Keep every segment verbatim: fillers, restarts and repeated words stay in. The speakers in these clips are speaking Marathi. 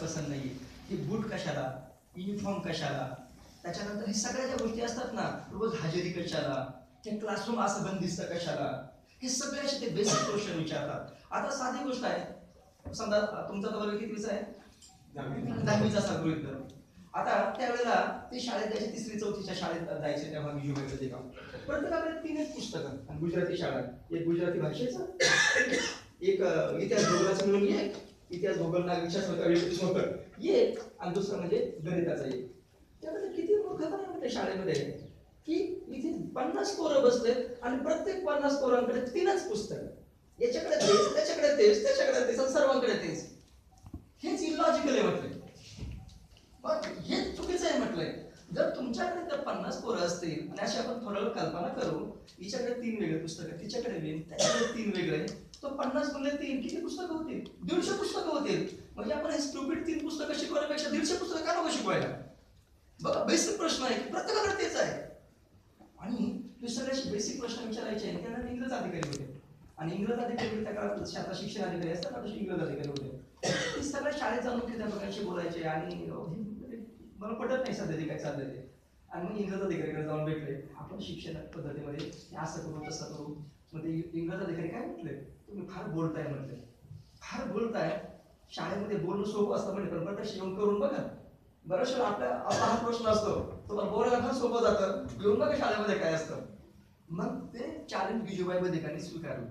पसंत नाहीये, हे बूट कशाला, युनिफॉर्म कशाला, त्याच्यानंतर हे सगळ्या ज्या गोष्टी असतात ना, रोज हजेरी कशाला, हे क्लासरूम असं बंदिस्त कशाला, हे सगळे असे ते बेसिक क्वेश्चन विचारतात. आता साधी गोष्ट आहे, समजा तुमचा तर वर्ग कितवीचा आहे, दहावीचा असा गृहीत धरू. आता त्यावेळेला ते शाळेत जायचे, तिसरी चौथीच्या शाळेत जायचे तेव्हा मी जुबेचं ते काम. प्रत्येकाकडे तीनच पुस्तकं, आणि गुजराती शाळा, एक गुजराती भाषेचं, एक इतिहास भूगोलाचं म्हणून एक, इतिहास भूगोल नागरिकशास्त्र एक, आणि दुसरं म्हणजे गणिताचा एक. त्यामध्ये किती मूर्खता आहे त्या शाळेमध्ये की इथे पन्नास पोरं बसले आणि प्रत्येक पन्नास पोरांकडे तीनच पुस्तकं, याच्याकडे तेच, त्याच्याकडे तेच, त्याच्याकडे तेच, सर्वांकडे तेच. हेच इलॉजिकल आहे म्हटलंय. हे चुकीचं आहे म्हटलंय. जर तुमच्याकडे तर पन्नास पोरं असतील आणि अशी आपण थोडं कल्पना करू, हिच्याकडे तीन वेगळे पुस्तकं, तिच्याकडे वेग, त्याच्याकडे तीन वेगळे, तो पन्नास गुणले तीन किती पुस्तकं होतील, दीडशे पुस्तकं होतील. म्हणजे आपण हे स्टुपिड तीन पुस्तकं शिकवण्यापेक्षा दीडशे पुस्तकं का नको शिकवायला. बघा बेसिक प्रश्न आहे की प्रत्येकाकडे तेच आहे. आणि ते सगळ्याशी बेसिक प्रश्न विचारायचे आहे. त्यांना इंग्रज अधिकारी होते, आणि इंग्रज अधिकारी त्या काळात शाळा शिक्षण अधिकारी असतात ना, तसे इंग्रज अधिकारी होते. ते सगळ्या शाळेत जाऊन त्या प्रकारचे बोलायचे, आणि मला पटत नाही सध्या ते काय चाललंय ते. आणि मग इंग्रज अधिकारीकडे जाऊन भेटले, आपण शिक्षण पद्धतीमध्ये असं करू तसं करू. मग ते इंग्रज अधिकारी काय म्हटले, तुम्ही फार बोलताय म्हटले, फार बोलताय. शाळेमध्ये बोलणं सोपं असतं म्हणजे, पण प्रत्यक्ष येऊन करून बघा. बऱ्याच वेळा आपल्या आपला हा प्रश्न असतो, तुम्हाला बोलायला फार सोपं जातं, येऊन बघा शाळेमध्ये काय असतं. मग ते चॅलेंज विजूभाई बदेकांनी स्वीकारलं.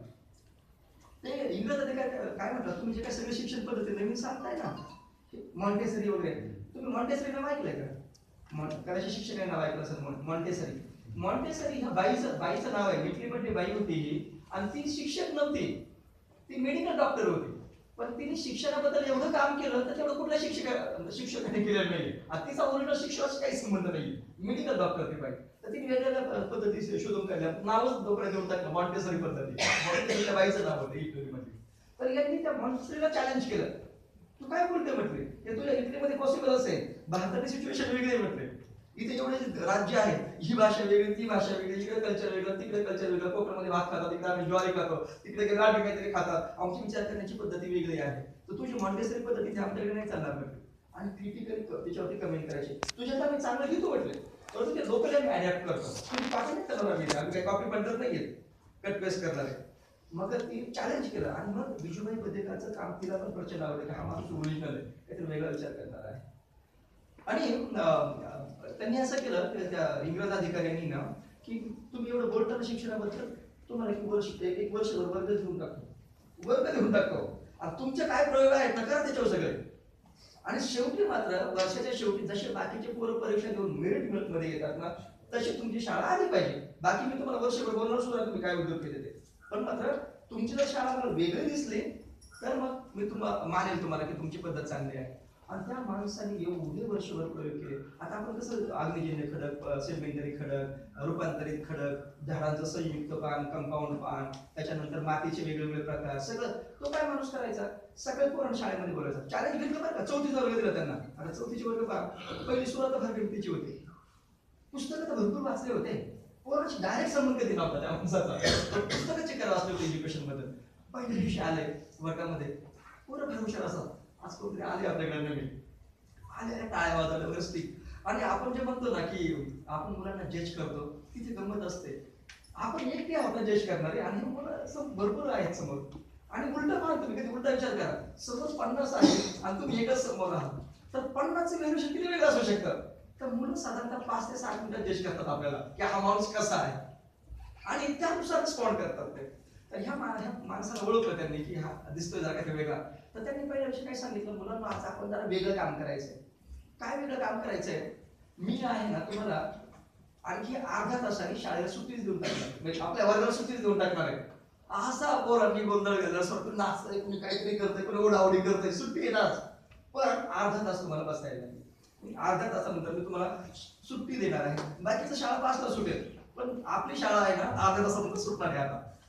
ते इंग्रज अधिकारी काय म्हटलं, तुम्ही जे काय सगळे शिक्षण पद्धती नवीन सांगताय ना, मॉन्टेसरी वगैरे, तुम्ही मॉन्टेसरी नाव ऐकलंय का? कदाचित शिक्षकांनी नाव ऐकलं असेल मॉन्टेसरी. मॉन्टेसरी ह्या बाईचं बाईचं नाव आहे, इटलीमध्ये बाई होती ही, आणि ती शिक्षक नव्हती, ती मेडिकल डॉक्टर होती. पण तिने शिक्षणाबद्दल एवढं काम केलं तर तेवढं कुठल्या शिक्षका शिक्षकाने केलेलं नाही. आणि तिचा ओरिजिनल शिक्षणाचा काही संबंध नाही, मेडिकल डॉक्टर ती बाई. तर तिने वेगवेगळ्या पद्धती शोधून काढल्या, नावच दोघं देऊन टाकलं मॉन्टेसरी पद्धती. मॉन्टेसरीच्या बाईचं नाव होतं इटलीमध्ये. तर यांनी त्या मॉन्टेसरीला चॅलेंज केलं, तू काय बोलते म्हटले, हे तुझ्या इटलीमध्ये पॉसिबल असेल, भारताची सिच्युएशन वेगळी आहे म्हटले. इथे एवढे राज्य आहेत, ही भाषा वेगळी, ती भाषा वेगळी, इकडे कल्चर वेगळं, तिकडे कल्चर वेगळं, कोकणामध्ये भात खातात, तिकडे आम्ही ज्वारी खातो, तिकडे गाठी काहीतरी खातात, आमची विचार करण्याची पद्धती वेगळी आहे. तर तुझी मॉन्टेसरी पद्धती आमच्याकडे नाही चालणार म्हटले. आणि क्रिटिकली त्याच्यावरती कमेंट करायचे, तुझ्यात आम्ही चांगलं घेतो म्हटले, परंतु ते लोकल आम्ही अडॅप्ट करतो, तुम्ही कॉपी नाही करणार, आम्ही काही कॉपी पद्धत नाहीये, कट पेस्ट करणार आहे. मग ती चॅलेंज केलं, आणि मग विजूभाई बदेकाचं काम तिला पण प्रचंड आवडलं, हा माणूस ओरिजिनल आहे, काहीतरी वेगळा विचार करणार आहे. आणि त्यांनी असं केलं त्या इंग्रज अधिकाऱ्यांनी ना, की तुम्ही एवढं बोलताना शिक्षणाबद्दल, तुम्हाला एक वर्ष एक वर्षभर वर्ग देऊन टाकतो, वर्ग देऊन टाकतो, आणि तुमचे काय प्रयोग आहेत ना करा त्याच्यावर सगळे. आणि शेवटी मात्र वर्षाच्या शेवटी जसे बाकीचे पोरं परीक्षा देऊन मेरिट मध्ये येतात ना, तशी तुमची शाळा आली पाहिजे. बाकी मी तुम्हाला वर्षभर बोलणार सुद्धा तुम्ही काय उद्योग केले ते, पण मात्र तुमची जर शाळा मला वेगळी दिसली तर मग मी तुम्हाला मानेल तुम्हाला की तुमची पद्धत चांगली आहे. आणि त्या माणसाने एवढे वर्षभर प्रयोग केले. आता आपण कसं आग्नेयजन्य खडक, सेडिमेंटरी खडक, रूपांतरित खडक, झाडांचं संयुक्त पान, कंपाऊंड पान, त्याच्यानंतर मातीचे वेगवेगळे प्रकार, सगळं तो काय माणूस करायचा, सगळं पोरांना शाळेमध्ये बोलायचा. चॅलेंज घेतलं बरं का, चौथीचा वर्ग दिला त्यांना. आता चौथीचे वर्ग पहा, पहिली सुरुवात फार गमतीची होती, पुस्तकं तर भरपूर वाचले होते, पोरांशी डायरेक्ट संबंध कधी नव्हता त्या माणसाचा, पुस्तकाचे काय वाचले होते एज्युकेशन बद्दल. पहिले दिवशी आले वर्गामध्ये, पोरं फार हुशार असतात, आज कोणतरी आले आपल्याकडे नवीन, आले टाळ्या वाजवल्या व्यवस्थित. आणि आपण जे म्हणतो ना की आपण मुलांना जज करतो, तिथे गंमत असते, आपण एक ते आपण जज करणारे आणि मुलं भरपूर आहेत समोर. आणि उलट म्हणा, तुम्ही कधी उलटा विचार करा, सपोज पन्नास आहे आणि तुम्ही एकच समोर आहात, तर पन्नासचं व्हॅल्युएशन किती वेगळं असू शकतं. तर मुलं साधारणतः पाच ते सात मिनिटात जज करतात आपल्याला की हा माणूस कसा आहे, आणि त्यानुसार रिस्पॉन्ड करतात ते. तर ह्या माणसाला ओळखलं त्यांनी की हा दिसतोय जरा काही वेगळा. तर त्यांनी पहिल्या वर्षी काय सांगितलं, मुलांना आज आपण जरा वेगळं काम करायचंय. काय वेगळं काम करायचंय, मी आहे ना तुम्हाला आणखी अर्धा तासाने शाळेला सुट्टीच देऊन टाकणार, म्हणजे आपल्या वर्गाला सुट्टीच देऊन टाकणार आहे. असा पोरांनी गोंधळ घालला, स्वतः नाचतंय, कुणी काहीतरी करतंय, कुणी ओढाओढी करतंय, सुट्टी येणार, पण अर्धा तास तुम्हाला बसायला लागेल. अर्ध्या तासानंतर मी तुम्हाला सुट्टी देणार आहे. बाकीचं शाळा पाच तास सुटेल, पण आपली शाळा आहे ना अर्ध्या तासानंतर सुटणार आहे.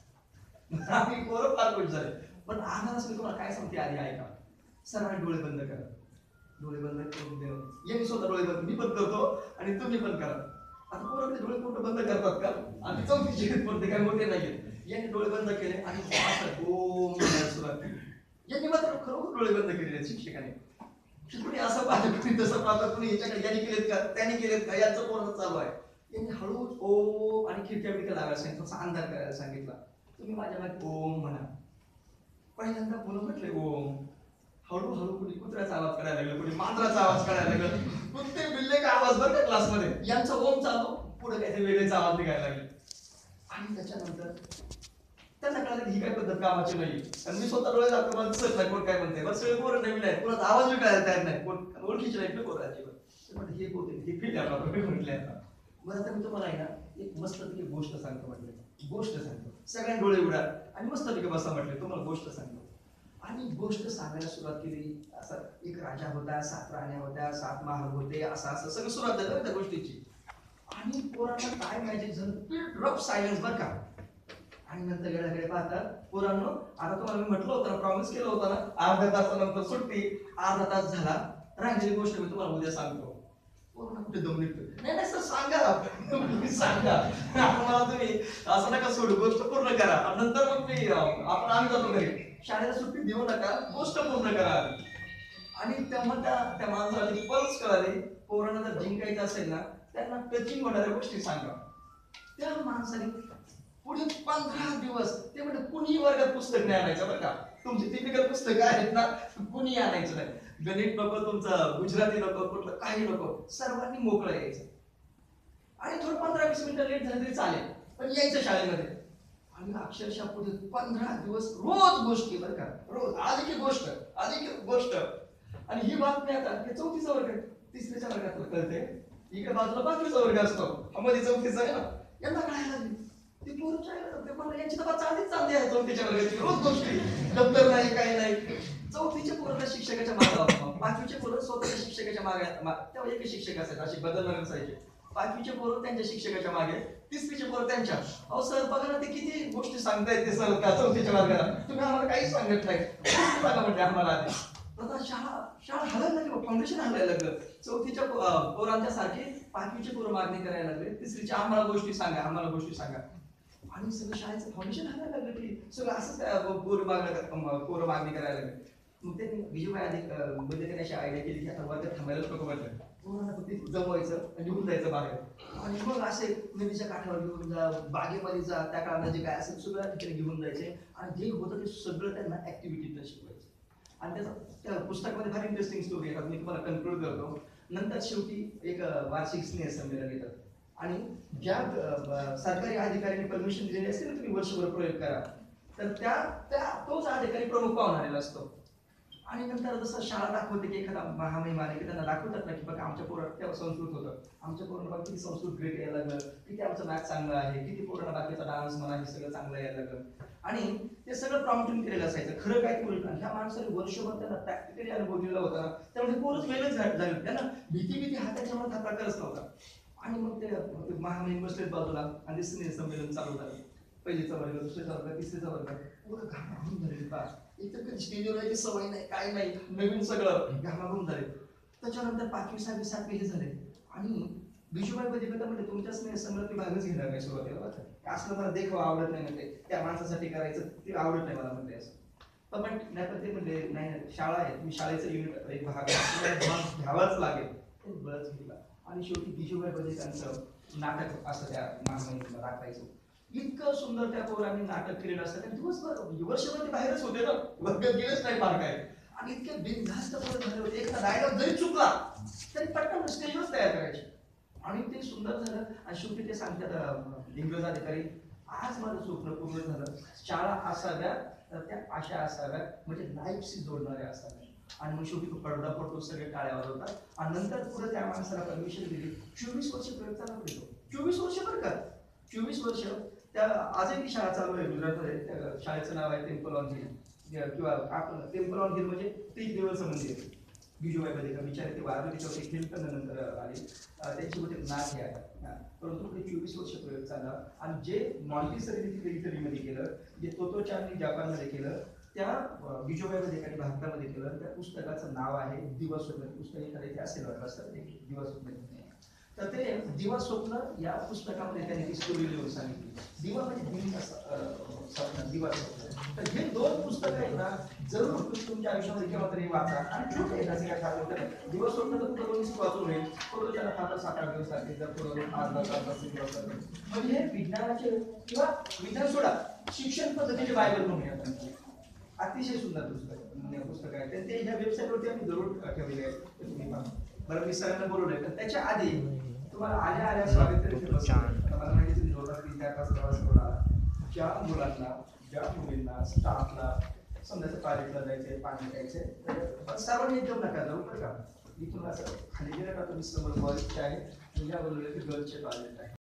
आता आम्ही पोरं फार खुश झाले, पण अर्धा तास मी तुम्हाला काय सांगते आधी ऐका. सर्वांनी डोळे बंद करा, डोळे बंद करून देणं, ये मी स्वतः डोळे बंद, मी पण करतो आणि तुम्ही पण करा. आता पोरं ते डोळे कुठं बंद करतात का, आणि चौथीचे कोणते काय मोठे नाहीये. यांनी डोळे बंद केले आणि ओम सुरुवात केली. यांनी मात्र खरोखर डोळे बंद केलेले शिक्षकाने. कुणी असं पाहतं, कुणी तसं पाहतं, कुणी याच्याकडे याने केलेत का त्याने केलेत का यांचं पूर्ण चालू आहे. यांनी हळूच ओम आणि खिडक्या बिडक्या लावायला सांगितलं, थोडासा अंधार करायला सांगितला. तुम्ही माझ्या मागे ओम म्हणा. पहिल्यांदा मुलं म्हटले ओम. हळूहळू कुणी कुत्र्याचा आवाज करायला लागला, कुणी मांजराचा आवाज करायला लागला, कुत्ते बिल्ले का आवाज बरं का क्लासमध्ये. यांचा ओम चालू, पुढे काहीतरी वेगळेच आवाज निघायला लागले. आणि त्याच्यानंतर त्यांना कळलं की ही काय पद्धत कामाची नाही. आणि मी स्वतः डोळे दाखवतो, मला दिसत नाही कोण काय म्हणते. बरं सगळे पोरं नवीन आहेत, कोणाचा आवाज बी कळायला तयार नाही, कोण ओळखीचे नाही पोरं अजिबात. हे बोलते हे फिट आहे आपला म्हटले आता. बरं आता मी तुम्हाला आहे ना एक मस्तपैकी गोष्ट सांगतो म्हटलं. गोष्ट सांगतो, सगळ्यांनी डोळे उघडा आणि मस्तपैकी बसा म्हटले, तुम्हाला गोष्ट सांगतो. आणि गोष्ट सांगायला सुरुवात केली. असं एक राजा होता, सात राण्या होत्या, सात महाल होते, असं असं सगळं सुरुवात झालं त्या गोष्टीची. आणि पोरांना काय मॅजिक झालं, ड्रॉप सायलेन्स बरं का. आणि नंतर गेल्याकडे पाहतात पोरांनो, आता तुम्हाला मी म्हटलं होतं ना, प्रॉमिस केलं होतं ना, अर्ध्या तासानंतर सुट्टी. अर्धा तास झाला, राहिलेली गोष्ट मी तुम्हाला उद्या सांगतो. पोरांना कुठे दम निघतो, नाही नाही सर सांगा, तुम्ही सांगा, मला तुम्ही असं नका सोडू, गोष्ट पूर्ण करा. नंतर मग मी आपण आम्ही जातो घरी. शाळेला सुट्टी देऊ नका, गोष्ट पूर्ण करा. आणि तेव्हा त्या त्या माणसाला पल्स कळाली, पोरांना जर जिंकायचं असेल ना, त्यांना टचिंग होणाऱ्या गोष्टी सांगा. त्या माणसाने पुढे पंधरा दिवस ते म्हणजे कुणी वर्गात पुस्तक नाही आणायचं बरं का. तुमची टिपिकल पुस्तकं आहेत ना, कुणी आणायचं नाही. गणित नको, तुमचं गुजराती नको, कुठलं काही नको, सर्वांनी मोकळं यायचं. आणि थोडं पंधरा वीस मिनिटं लेट झालं तरी चालेल, पण यायचं शाळेमध्ये. आणि अक्षरशः पुढे पंधरा दिवस रोज गोष्टी बरं का, रोज आज एक गोष्ट, आज एक गोष्ट. आणि ही बातमी आता चौथीचा वर्ग, तिसरीच्या वर्गात कळते. इकडे बाजूला पाचवीचा वर्ग असतो, मध्ये चौथीचा आहे ना. यांना काय लागली ती पोरं शाळेला, मला यांची तर चांदीच चांदी आहे चौथीच्या वर्गाची, रोज गोष्टी, दप्तर नाही काही नाही. चौथीच्या पोरं शिक्षकाच्या मागे, पाचवीचे पोरं स्वतःच्या शिक्षकाच्या मागे. तेव्हा एक शिक्षक असायचे, अशी बदलणार असायचे. पाचवीचे पोरं त्यांच्या शिक्षकाच्या मागे, तिसरीचे पोरं त्यांच्या. अहो सर बघा ना, ते किती गोष्टी सांगतायत ते सर का चौथीच्या वर्गाला, तुम्ही आम्हाला काही सांगत नाही, सांगा म्हणजे आम्हाला आधी. आता शाळा शाळा हलायला लागली, फाउंडेशन हलायला लागलं. चौथीच्या पोरांच्या सारखे पाचवीचे पोरं मागणी करायला लागले, तिसरीच्या आम्हाला गोष्टी सांगा, आम्हाला गोष्टी सांगा. आणि सगळं शाळेचं फाउंडेशन हलायला लागलं की सगळं असंच पोरं मागणं पोरं मागणी करायला लागले. मग त्यांनी विजयबाई अधिक म्हणजे त्यांनी अशी आयडिया केली की आता वर्गात थांबायलाच नको म्हटलं, पोरांना फक्त जमवायचं आणि घेऊन जायचं बाहेर. आणि मग असे नदीच्या काठावर घेऊन जा, बागेमध्ये जा, त्या काळात जे काय असेल सगळं ठिकाणी घेऊन जायचे. आणि जे होतं ते सगळं त्यांना ऍक्टिव्हिटीतलं शिकवायचं. आणि त्याचा त्या पुस्तकामध्ये फार इंटरेस्टिंग स्टोरी आहे, मी तुम्हाला कन्क्लूड करतो. नंतर शेवटी एक वार्षिक स्नेह संमेलन येतात. आणि ज्या सरकारी अधिकाऱ्यांनी परमिशन दिलेली असते ना, तुम्ही वर्षभर प्रयोग करा, तर त्या त्या तोच अधिकारी प्रमुख पाहुणा आलेला असतो. आणि नंतर जसं शाळा दाखवते की एखादा महामहिम आले की त्यांना दाखवतात ना की बघा आमच्या पोरात तेव्हा संस्कृत होतं, आमच्या पोरांना बघा किती संस्कृत ग्रेट यायला लागलं, किती आमचं मॅथ चांगलं आहे, किती पोरांना बाकीचा डान्स म्हणा हे सगळं चांगलं यायला लागलं. आणि ते सगळं प्रॉम्प्टिंग केलेलं असायचं, खरं काय उलट. ह्या माणसाने वर्षभर त्यांना प्रॅक्टिकली अनुभव दिलेला होता ना, त्यामुळे पोरच वेगळंच झालं. त्यांना भीती भीती हा त्याच्या मनात हा प्रकारच नव्हता. आणि मग ते महामहिम बसलेत बाजूला आणि स्नेह संमेलन चालू झालं. पहिलीचा वर्ग, दुसरीचा वर्ग, तिसरीचा वर्ग, पुढं घामाघूम झालेली पास. इतर कधी स्टेजवर यायची सवय नाही, काय नाही, नवीन सगळं घामाघूम झाले. त्याच्यानंतर पाचवी सहावी सातवी हे झाले. आणि विजूबाई बदिकता म्हणजे तुमच्या स्नेह संमेलनात मी भागच घेणार नाही सुरुवातीला, बघा असलं मला देखावा आवडत नाही म्हणते, त्या माणसासाठी करायचं ते आवडत नाही मला म्हणते असं. पण नाही पण ते म्हणले नाही नाही शाळा आहे, तुम्ही शाळेचं युनिट एक भाग घ्यावाच लागेल. ते बळच घेतला. आणि शेवटी विजूबाई बदिकांचं नाटक असं त्या महामहिमेला दाखवायचं. इतकं सुंदर त्या पोरांनी नाटक केलेलं असतं. आणि दिवसभर वर्षभर ते बाहेरच होते ना, वर्गात गेलेच नाही फार काय. आणि इतके बिनधास्त पोरं झाले होते, एखादा डायलॉग जरी चुकला तरी पटकन स्टेजवर तयार करायचे. आणि ते सुंदर झालं. आणि शेवटी ते सांगतात इंग्रज अधिकारी, आज माझं स्वप्न पूर्ण झालं, शाळा असाव्यात तर त्या अशा असाव्यात म्हणजे लाईफशी जोडणाऱ्या असाव्यात. आणि मग शेवटी तो पडदा पडतो, सगळे टाळ्या वाजवतात. आणि नंतर पुढे त्या माणसाला परमिशन दिली. चोवीस वर्ष प्रयोग चालू पडतो, चोवीस वर्ष बरं का, चोवीस वर्ष. त्या आजही ती शाळा चालू आहे गुजरातमध्ये. त्या शाळेचं नाव आहे टेम्पल ऑन हिल, किंवा आपण टेम्पल ऑन हिल म्हणजे तीन देवाचं मंदिर. विजूबाई बदिका बिचारे ते वारले, त्याच्यावर एक हिल नंतर आले, त्यांची मोठे नाथ हे आहे. परंतु पुढे चोवीस वर्ष प्रयोग चालला. आणि जे मॉन्टेसरी तिथे इटलीमध्ये केलं, जे तोतोचानी जपानमध्ये केलं, त्या विजूबाई बदिकांनी भारतामध्ये केलं. त्या पुस्तकाचं नाव आहे दिवा स्वप्न. पुस्तक एखाद्या इथे असेल वाटलं असतं, दिवा स्वप्न. तर ते दिवा स्वप्न या पुस्तकामध्ये त्यांनी ती स्टोरी लिहून सांगितली. दिवा म्हणजे दिवा स्वप्न, दिवा स्वप्न. तर हे दोन पुस्तकं आहेत ना, जरूर तुम्ही तुमच्या आयुष्यामध्ये केव्हा तरी वाचा. आणि छोटे आहेत, असे काय फार मोठे नाही. दिवा स्वप्न तर कुठं कोणीच वाचून होईल, थोडं त्याला फार सात आठ दिवस लागतील, जर थोडं अर्धा तास तास दिवस लागतील. म्हणजे हे विज्ञानाचे किंवा विज्ञान सोडा, शिक्षण पद्धतीचे बायबल म्हणूया त्यांची अतिशय सुंदर पुस्तक पुस्तक आहे. ते ते ह्या वेबसाईटवरती आम्ही जरूर ठेवलेले आहे, ते तुम्ही पहा. बरं, मी सगळ्यांना बोलवलंय, पण त्याच्या आधी तुम्हाला आल्या आल्या स्वागत तरी मला माहिती तुम्ही जोरदार तीन चार तास प्रवास करून आला. ज्या मुलांना, ज्या मुलींना, स्टाफला समजायचं पायलटला जायचंय, पाणी प्यायचंय, तर सर्वांनी एकदम नका जाऊ बरं का. इथून असं खाली गेलं का तुम्ही समोर बॉईजचे आहे, तुझ्या बोलवले की गर्ल्सचे टॉयलेट आहे.